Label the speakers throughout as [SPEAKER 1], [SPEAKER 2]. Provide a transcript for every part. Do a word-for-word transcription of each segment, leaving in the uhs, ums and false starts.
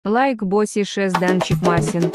[SPEAKER 1] Лайк Боси шесть Данчик Масин.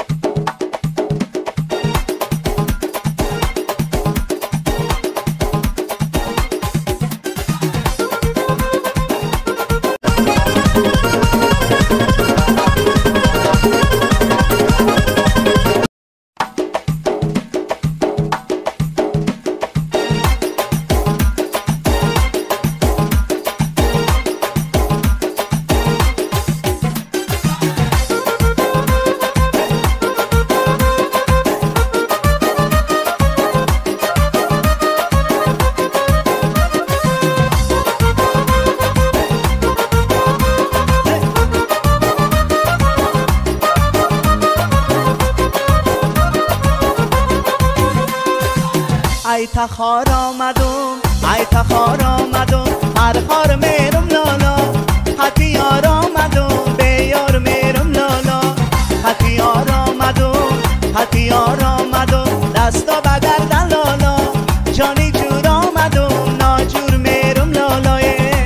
[SPEAKER 2] ای تخار آمدم ای تخار آمدم هر خار میرم لالا حتی یار آمدم به یار میرم لالا حتی یار آمدم حتی یار آمدم دستا بگردن لالا جانی جور آمدم ناجور میرم لالا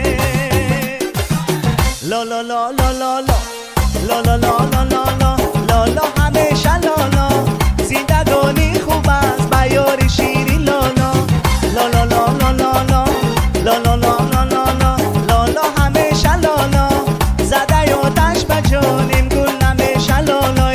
[SPEAKER 2] لالا لالا لالا لالا لالا لالا لالا همیشه لالا زندگانی خوب است به یار شیرین لالا لالا لالا لالا لالا لالا لالا لالا همیشه لالا زده آتش به جانیم گل نمیشه لالا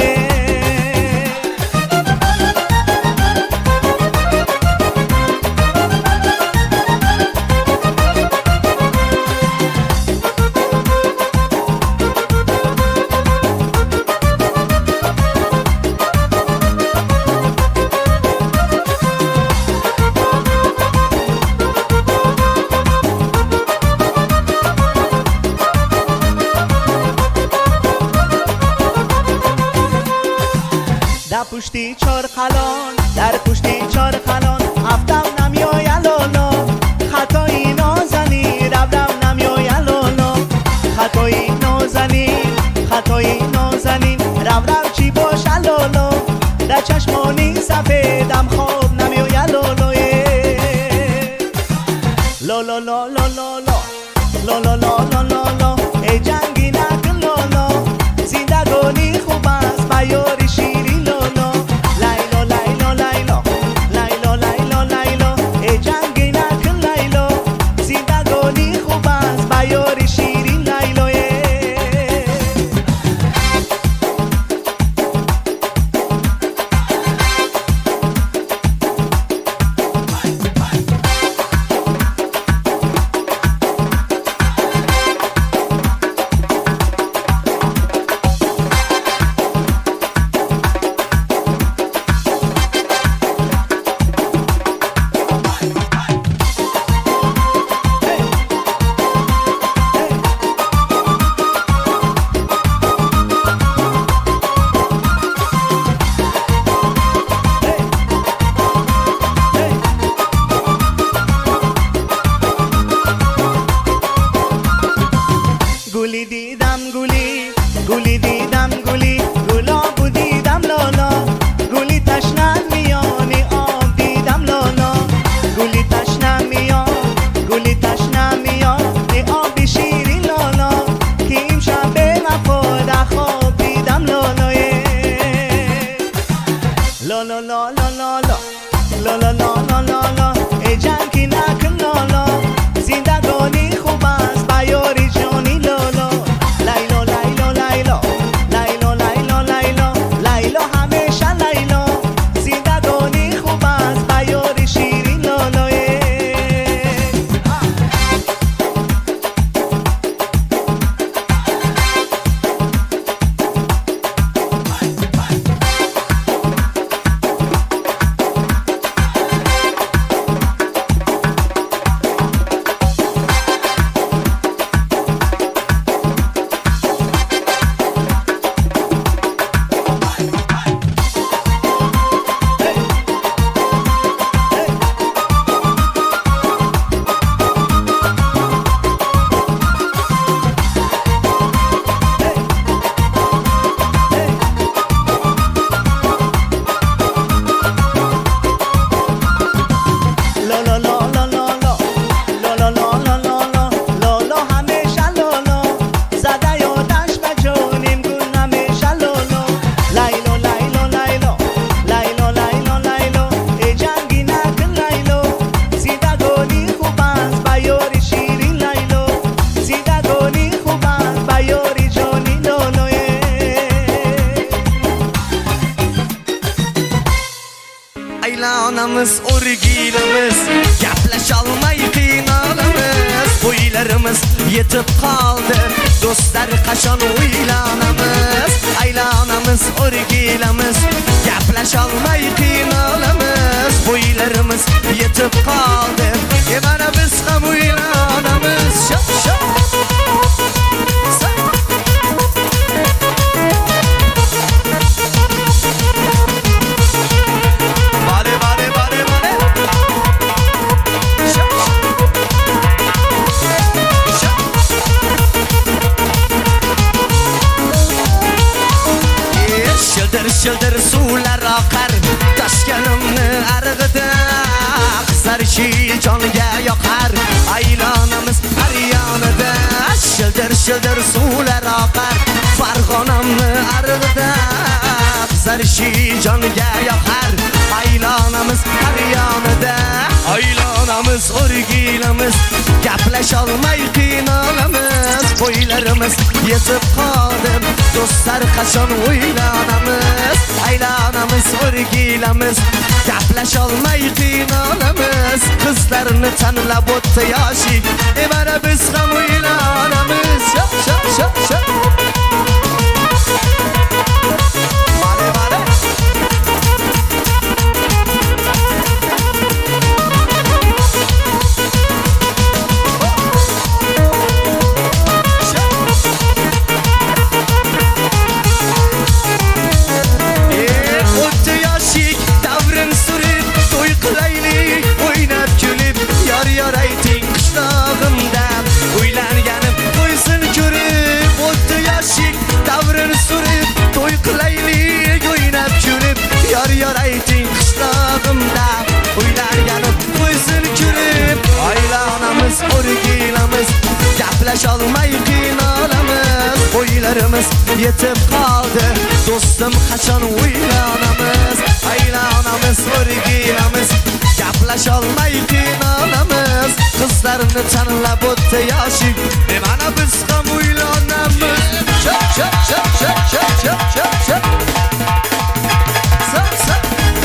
[SPEAKER 2] در پشتی چار خلان در پشتی چار خلان هفتم نمیای لالا خطایی نازنی رب رب نمیای لالا خطایی نازنی خطایی نازنی رب رب چی باش لالا در چشمانی سفیدم خواب نمیای لالا لالا لالا لالا لالا لالا لالا ای جنگی نکن لالا زندگانی خوب است به یاری شیرین لالا لیلا لیلا لیلا لیلا لیلا لیلا ای جنگی نکن لیلا زندگانی خوب است به یاری شیرین لیلا گلی دیدم گلی گلی دیدم گلی گلابو دیدم لالا گلی تشنه میانی آب دیدم لالا گلی تشنه میان گلی تشنه میانی آب شیرین لالا که این شب وفا در خواب دیدم لالا لالا لالا لالا لالا لالا لالا ای جنگی نکن لالا زندگانی خوب است به یاری جانی لالا لیلا لیلا لیلا لیلا لیلا
[SPEAKER 3] anamız o'rgilimiz gaplasholmay qiynalamiz bo'ylarimiz yetib qoldi do'stlar qachon uylanamiz aylanamiz o'rgilamiz gaplasholmay qiynalamiz bo'ylarimiz yetib qoldi e mana biz ham uylanamiz shop shop Shildir suvlar oqar Toshganimni arg'ida Qizlar ishi jonga yoqar Aylanamiz har yonida Shildir shildir suvlar oqar Farg'onamni arg'ida Qizlar ishi jonga yoqar Aylanamiz har yonida Aylanamiz o'rgilamiz Gaplasholmay qiynalamiz Bo'ylarimiz yetib qoldi do'stlar qachon uylanamiz aylanamiz o'rgilamiz gaplasholmay qiynalamiz qizlarni tanlab o'tdi yoshik e mana biz ham uylanamiz shop shop shop shop vale vale Gaplasholmay qiynalamiz bo'ylarimiz yetib qoldi do'stim qachon uylanamiz aylanamiz o'rgilamiz gaplasholmay qiynalamiz qizlarni tanlab o'tdi yoshik e mana biz ham uylanamiz shop shop shop shop shop shop shop shop sap sap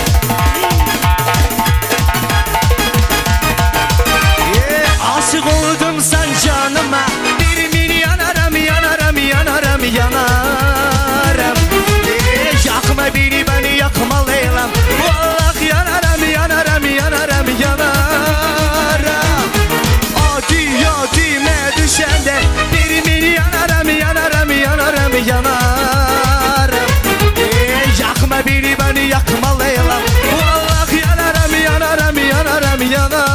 [SPEAKER 3] aşık oldum sen canıma bir min yanarım yanarım yanarım yanarım ee, yakma beni beni yakma Leylam vallahi yanarım yanarım yanarım yanarım adi adime düşende bir min yanarım yanarım yanarım yanarım ee, yakma beni beni yakma Leylam vallahi yanarım yanarım yanarım yanarım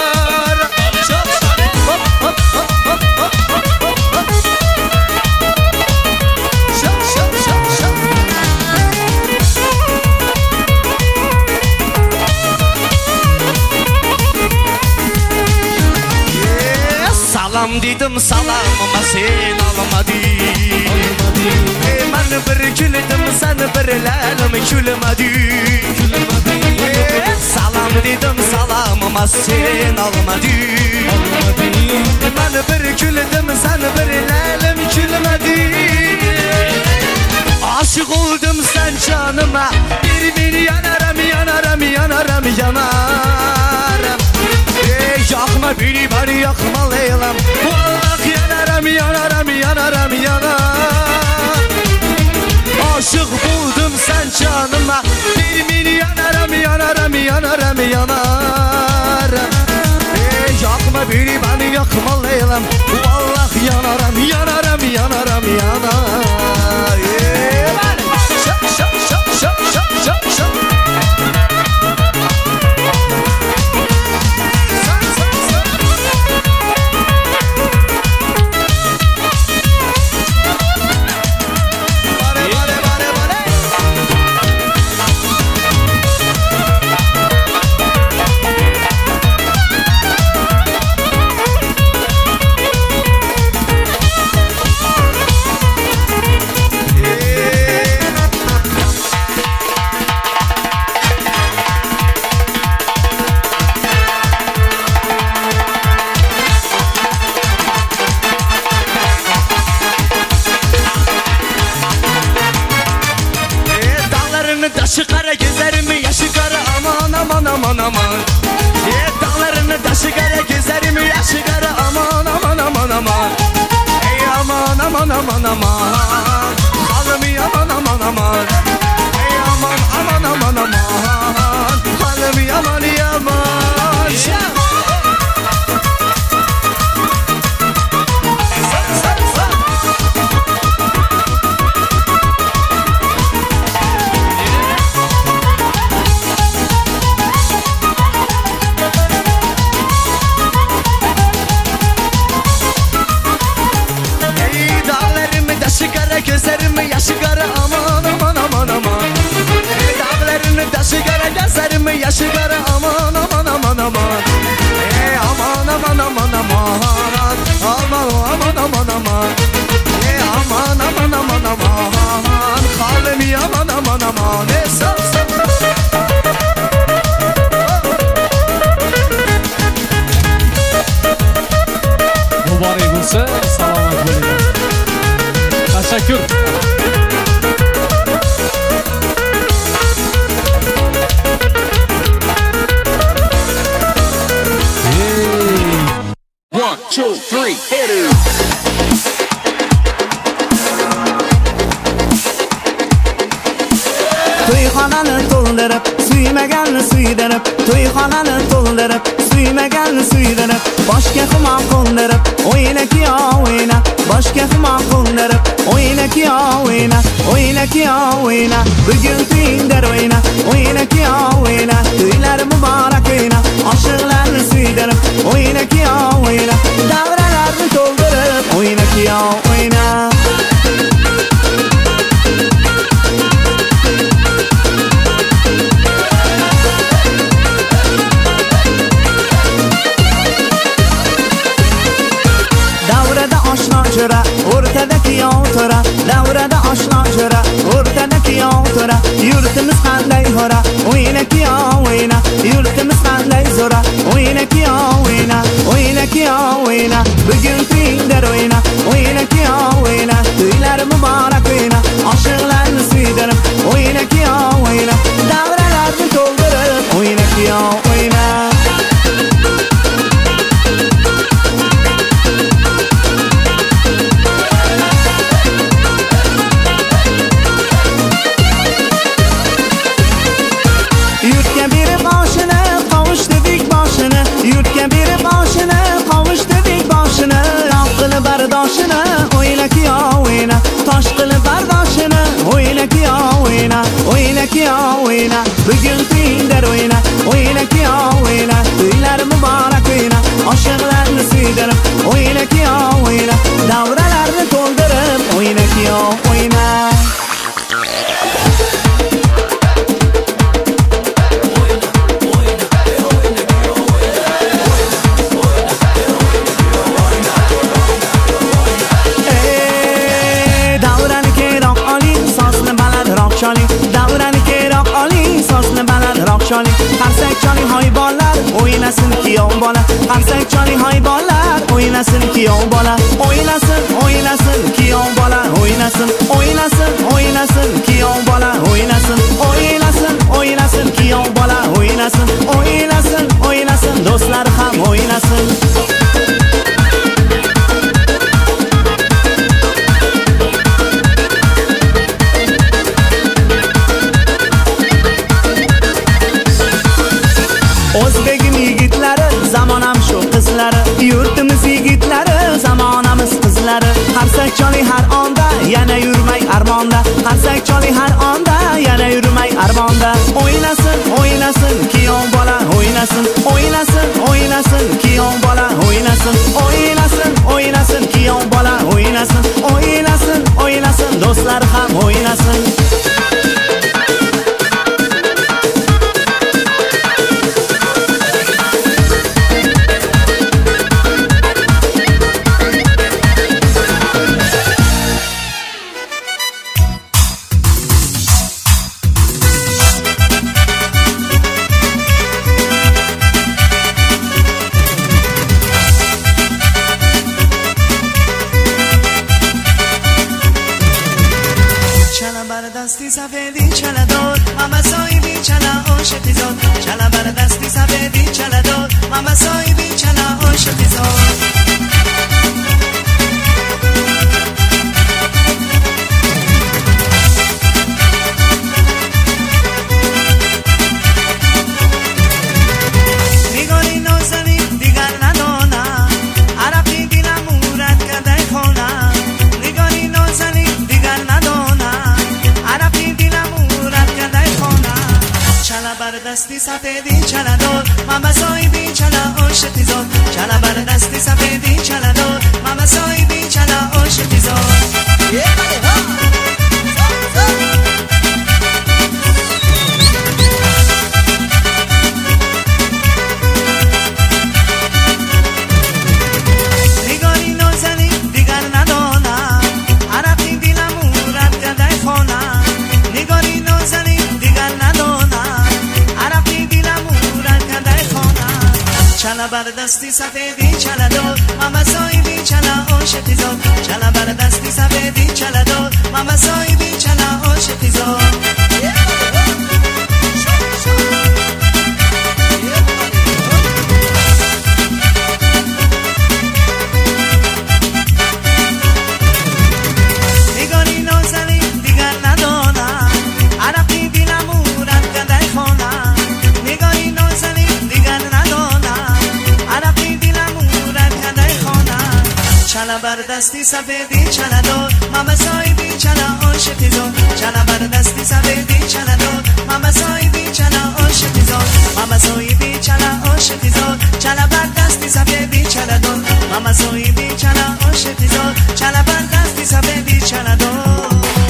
[SPEAKER 3] Salam dedim salamıma sen almadın e, ben bir güldüm sen bir lelim gülmedin e, Salam dedim salamıma sen almadın e, ben bir güldüm sen bir lelim gülmedin Aşık oldum sen canıma bir bir yanarım yanarım yanarım yanarım e, Yakma beni beni yakma Leylam vallahi yanarım yanarım yanarım yanarım Aşık buldum sen canıma bir bir yanarım yanarım yanarım yanarım e, Yakma beni beni yakma Leylam vallahi yanarım yanarım yanarım yanarım e, Şap şap şap şap şap şap şap Yaşı kara gözlerimi yaşı kara aman aman aman aman aman. Ey dağlarını daşı kara gözlerimi yaşı kara aman aman aman aman. Ey aman aman aman aman. Halımı aman aman aman. Ey aman aman aman aman. Halımı aman yaman. Gözlerimi yaşı kara aman aman aman aman. Ey dağlarını taşı kara gözlerimi yaşı kara aman aman aman aman. Ey aman aman aman aman. Aman aman aman aman. Ey aman aman aman aman. Halimi aman aman aman. Ey sağ sağ.
[SPEAKER 4] Mübarek bo'lsa salomat bo'ling. Teşekkür.
[SPEAKER 5] One, two, three, hit it.
[SPEAKER 2] To'yxonani to'ldirib, suymaganni suydirib, to'yxonani to'ldirib, suymaganni suydirib, boshga xumon qo'ndirib, o'yna kiyo o'yna, boshga xumon qo'ndirib, o'yna kiyo o'yna, o'yna kiyo o'yna, bugun to'yingdar o'yna, o'yna kiyo o'yna, to'ylar muborak o'yna, oshiqlarni suydirib, o'yna kiyo o'yna, davralarni to'ldirib, o'yna kiyo o'yna. O'rtada kiyov to'ra, davrada oshno jo'ra, o'rtada kiyov to'ra, yurtimiz qanday hora, o'yna kiyov o'yna, yurtimiz qanday zo'ra, o'yna kiyov o'yna, o'yna kiyov o'yna, بر دستی سفیدی چلا دار ماما صاحبی چلا عاشقی زاد چلا بر دستی سفیدی چلا دار ماما صاحبی چلا عاشقی زاد نگاری نازنی دیگر ندانم عرقی دلم مورد کده خانم نگاری نازنی دیگر ندانم عرقی دلم مورد کده خانم چلا بر دستی سفیدی چلا دار ماما صاحبی چلا عاشقی زاد چلا بر دستی سفیدی چلا دار ماما صاحبی چلا عاشقی زاد نگاری نازنی دیگر ندانم عرقی دلم مورد کده خانم نگاری نازنی دیگر ندانم عرقی دلم مورد کده خانم چلا بر دستی سفیدی چلا دار ماما صاحبی چلا عاشقی زاد چلا بر دستی سفیدی چلا دار ماما صاحبی چلا عاشقی زاد نگاری نازنی دیگر ندانم عرقی دلم مورد کده خانم نگاری نازنی دیگر ندانم عرقی دلم مورد کده خانم چلا بر دستی سفیدی چلا دار ماما صاحبی چلا عاشقی زاد چلا بر دستی سفیدی چلا دار ماما صاحبی چلا عاشقی زاد ماما صاحبی چلا عاشقی زاد چلا بر دستی سفیدی چلا دار ماما صاحبی چلا عاشقی زاد چلا بر دستی سفیدی چلا دار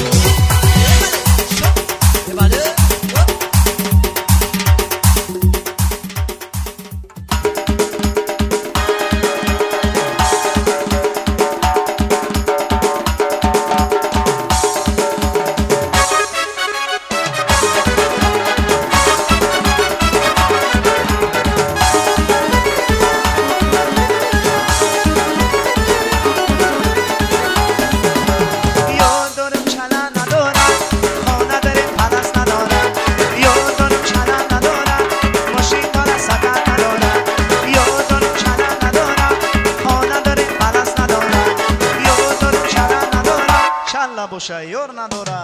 [SPEAKER 2] باشه یار نداره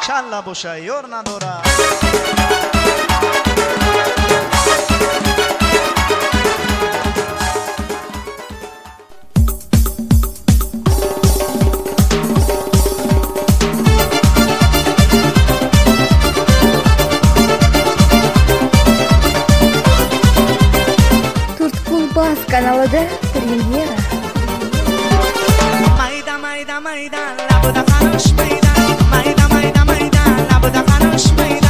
[SPEAKER 2] باشه یار نداره
[SPEAKER 6] Spас kanalida premyera.
[SPEAKER 2] Mayda mayda mayda labida qarishmaydi. Mayda mayda mayda labida qarishmaydi.